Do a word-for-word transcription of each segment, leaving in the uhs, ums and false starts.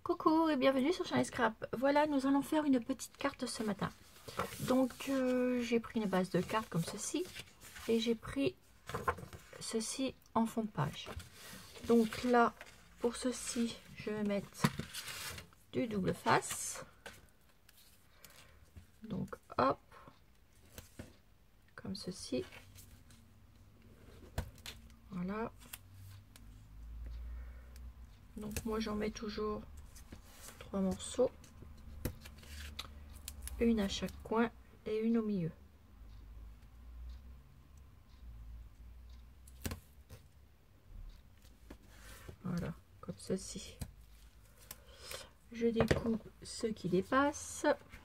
Coucou et bienvenue sur Shiny Scrap. Voilà, nous allons faire une petite carte ce matin. Donc euh, j'ai pris une base de cartes comme ceci et j'ai pris ceci en fond de page. Donc là, pour ceci, je vais mettre du double face. Donc hop, comme ceci. Voilà. Donc moi j'en mets toujours trois morceaux, une à chaque coin et une au milieu. Voilà, comme ceci. Je découpe ce qui dépasse.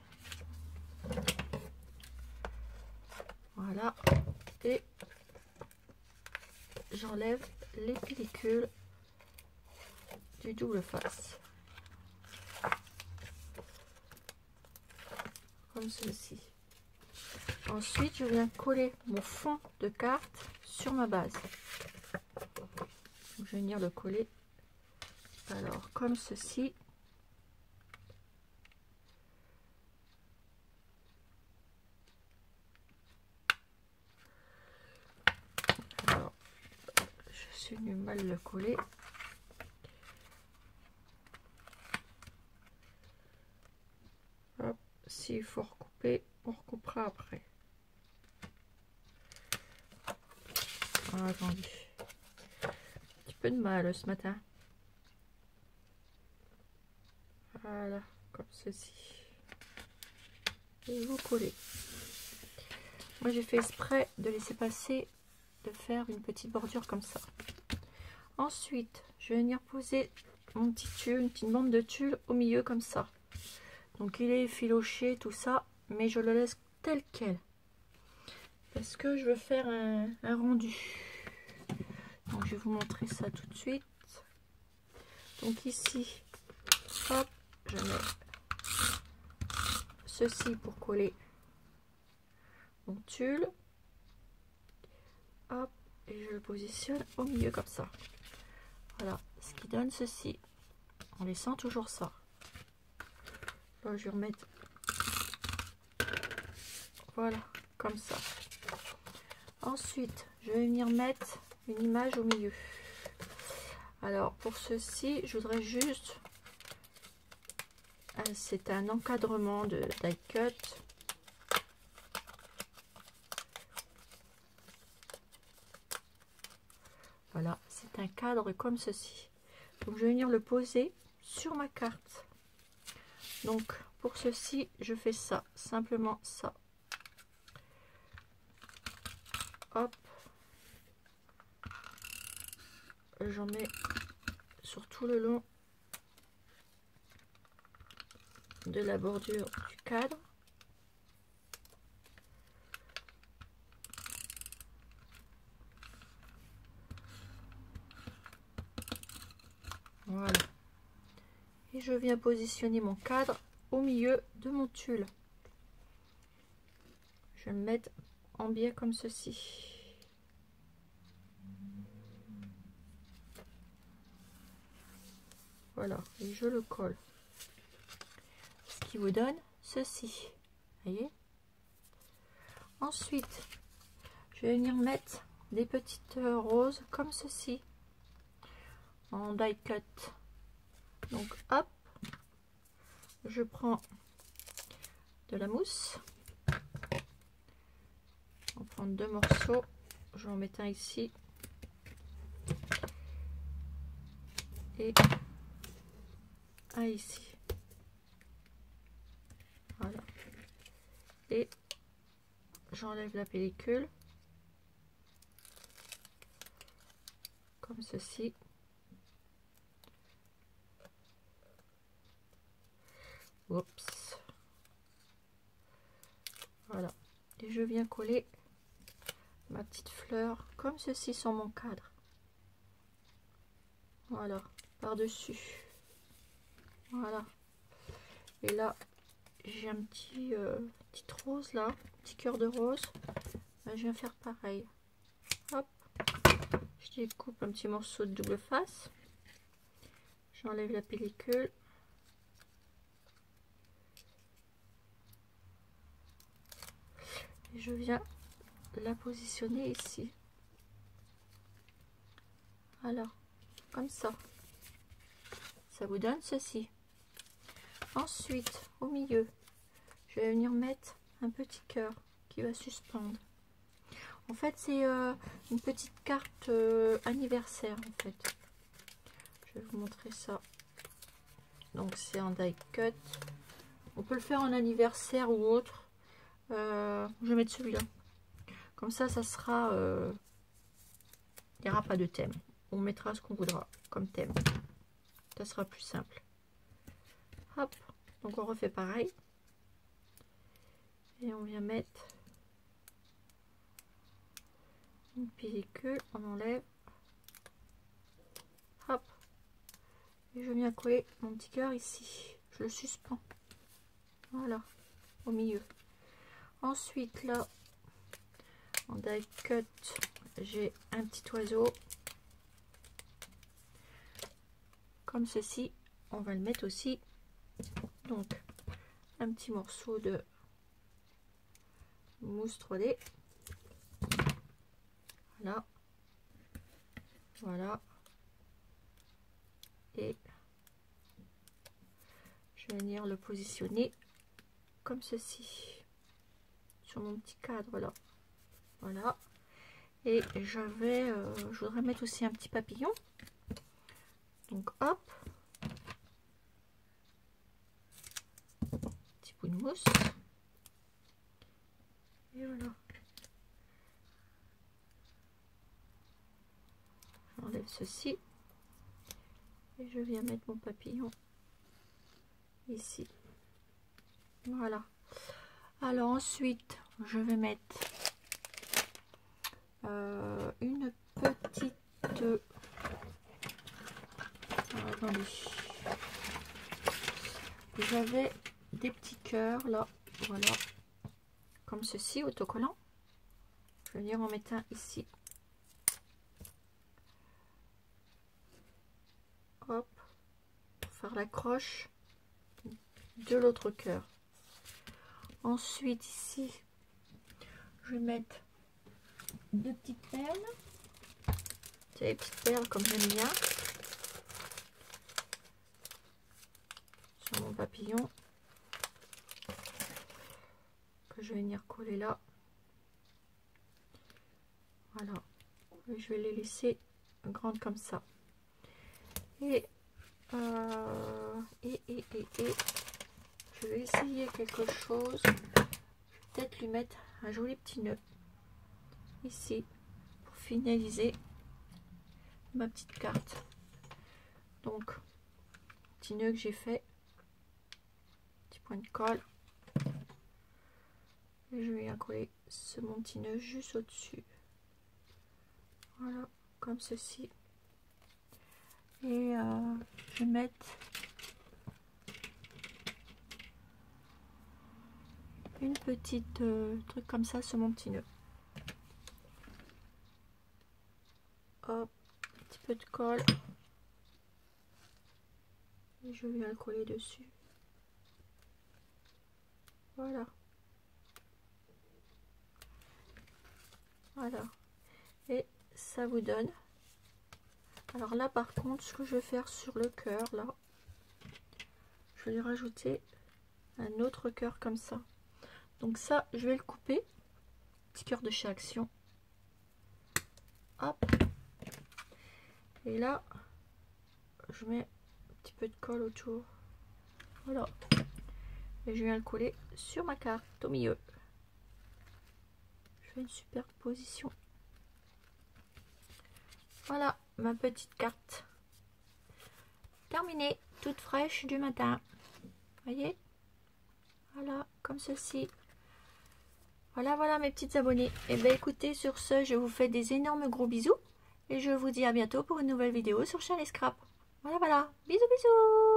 Voilà, et j'enlève les pellicules du double face. Comme ceci. Ensuite, je viens coller mon fond de carte sur ma base. Donc, je vais venir le coller. Alors, comme ceci. Alors, je suis du mal le coller. Hop, s'il faut recouper, on recoupera après. Ah, attendez. Un petit peu de mal ce matin. Voilà, comme ceci. Et vous collez. Moi j'ai fait exprès de laisser passer, de faire une petite bordure comme ça. Ensuite, je vais venir poser mon petit tulle, une petite bande de tulle au milieu comme ça. Donc il est effiloché, tout ça, mais je le laisse tel quel. Parce que je veux faire un, un rendu. Donc je vais vous montrer ça tout de suite. Donc ici, hop, je mets ceci pour coller mon tulle. Hop, et je le positionne au milieu comme ça. Voilà, ce qui donne ceci. En laissant toujours ça. Là, je vais remettre. Voilà, comme ça. Ensuite, je vais venir mettre une image au milieu. Alors, pour ceci, je voudrais juste... C'est un encadrement de die cut. Voilà, c'est un cadre comme ceci. Donc, je vais venir le poser sur ma carte. Donc, pour ceci, je fais ça. Simplement ça. Hop. J'en mets sur tout le long de la bordure du cadre. Voilà. Et je viens positionner mon cadre au milieu de mon tulle. Je vais le mettre en biais comme ceci. Voilà, et je le colle. Ce qui vous donne ceci. Voyez? Ensuite, je vais venir mettre des petites roses comme ceci. En die cut. Donc hop, je prends de la mousse. On va prendre deux morceaux. Je vais en mettre un ici. Et un ici. Voilà. Et j'enlève la pellicule. Comme ceci. Oups. Voilà. Et je viens coller ma petite fleur comme ceci sur mon cadre. Voilà. Par-dessus. Voilà. Et là, j'ai un petit euh, petite rose là. Petit cœur de rose. Ben, je viens faire pareil. Hop. Je découpe un petit morceau de double face. J'enlève la pellicule. je viens la positionner ici. Voilà, comme ça. Ça vous donne ceci. Ensuite, au milieu, je vais venir mettre un petit cœur qui va suspendre. En fait, c'est euh, une petite carte euh, anniversaire, en fait. Je vais vous montrer ça. Donc, c'est en die cut. On peut le faire en anniversaire ou autre. Euh, je vais mettre celui-là. Comme ça, ça sera... Euh, il n'y aura pas de thème. On mettra ce qu'on voudra comme thème. Ça sera plus simple. Hop. Donc, on refait pareil. Et on vient mettre une pellicule. On enlève. Hop. Et je viens coller mon petit cœur ici. Je le suspends. Voilà. Au milieu. Ensuite, là, en die cut, j'ai un petit oiseau. Comme ceci. On va le mettre aussi. Donc, un petit morceau de mousse trois D. Voilà. Voilà. Et je vais venir le positionner comme ceci. Sur mon petit cadre là. Voilà. Et je vais, euh, je voudrais mettre aussi un petit papillon. Donc hop. Petit bout de mousse. Et voilà. J'enlève ceci. Et je viens mettre mon papillon ici. Voilà. Alors ensuite, je vais mettre euh, une petite... Euh, attendez. J'avais des petits cœurs là. Voilà. Comme ceci, autocollant. Je vais venir en mettre un ici. Hop. Pour faire l'accroche de l'autre cœur. Ensuite, ici, je vais mettre deux petites perles. C'est les petites perles comme j'aime bien. Sur mon papillon. Que je vais venir coller là. Voilà. Et je vais les laisser grandes comme ça. Et, euh, et, et, et, et, je vais essayer quelque chose. Je vais peut-être lui mettre un joli petit nœud ici pour finaliser ma petite carte. Donc, petit nœud que j'ai fait, petit point de colle. Et je vais coller ce mon petit nœud juste au-dessus. Voilà, comme ceci. Et euh, je vais mettre une petite euh, truc comme ça sur mon petit nœud. Hop, un petit peu de colle. Et je viens le coller dessus. Voilà. Voilà. Et ça vous donne. Alors là par contre, ce que je vais faire sur le cœur là, je vais lui rajouter un autre cœur comme ça. Donc ça, je vais le couper. Petit cœur de chez Action. Hop. Et là, je mets un petit peu de colle autour. Voilà. Et je viens le coller sur ma carte au milieu. Je fais une superposition. Voilà ma petite carte terminée, toute fraîche du matin. Voyez, voilà, comme ceci. Voilà, voilà mes petites abonnées. Et bien écoutez, sur ce, je vous fais des énormes gros bisous. Et je vous dis à bientôt pour une nouvelle vidéo sur Charlie Scrap. Voilà, voilà. Bisous, bisous.